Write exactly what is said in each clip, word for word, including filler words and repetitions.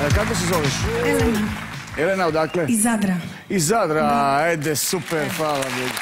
Kako se zoveš? Elena. Elena, odakle? Iz Zadra. Iz Zadra, ajde, super, hvala Bogu.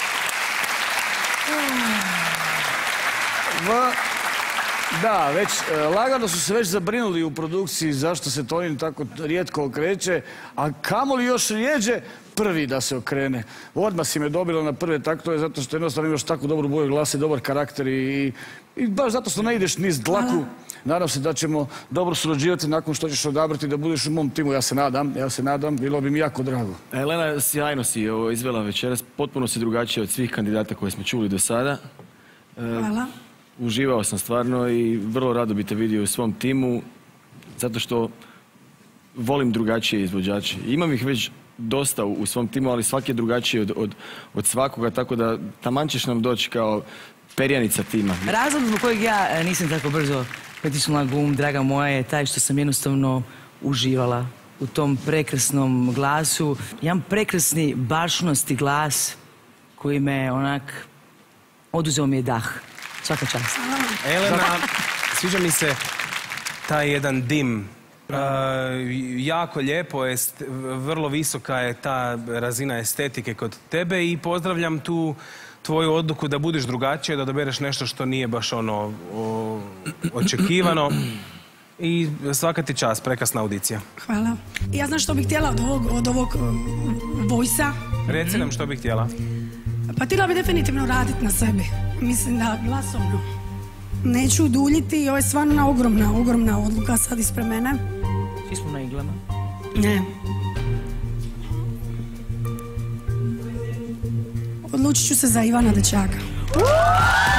Da, već, lagano su se već zabrinuli u produkciji zašto se Tonin tako rijetko okreće, a kamoli još rijeđe prvi da se okrene. Odmah si me dobila na prve taktove zato što jednostavno imaš tako dobru boju glasa i dobar karakter i, i baš zato što ne ideš niz dlaku. Nadam se da ćemo dobro surađivati nakon što ćeš odabrati da budeš u mom timu. Ja se nadam, ja se nadam, bilo bi mi jako drago. Elena, sjajno si ovo izvela večeras, potpuno si drugačija od svih kandidata koje smo čuli do sada. Hvala. Uživao sam stvarno i vrlo rado bi te vidio u svom timu, zato što volim drugačije izvođače. Imam ih već dosta u, u svom timu, ali svaki je drugačiji od, od, od svakoga, tako da taman ćeš nam doći kao perjanica tima. Razlog zbog kojeg ja nisam tako brzo pritisnula gum, draga moja, je taj što sam jednostavno uživala u tom prekrasnom glasu. Jedan prekrasni bašnosti glas koji me onak oduzeo mi je dah. Svaka čast. Elena, sviđa mi se taj jedan dim. Uh, jako lijepo je, vrlo visoka je ta razina estetike kod tebe i pozdravljam tu tvoju odluku da budeš drugačije, da dobereš nešto što nije baš ono o, očekivano. I svaka ti čast, prekrasna audicija. Hvala. Ja znam što bih htjela od ovog, od ovog vojsa. Reci nam što bih htjela. Pa htjela bi definitivno raditi na sebi. Mislim da glasovno. Neću duljiti i ovo je stvarno ogromna, ogromna odluka sad ispred mene. Svi smo na iglama. Ne. Odlučit ću se za Ivana Dečaka.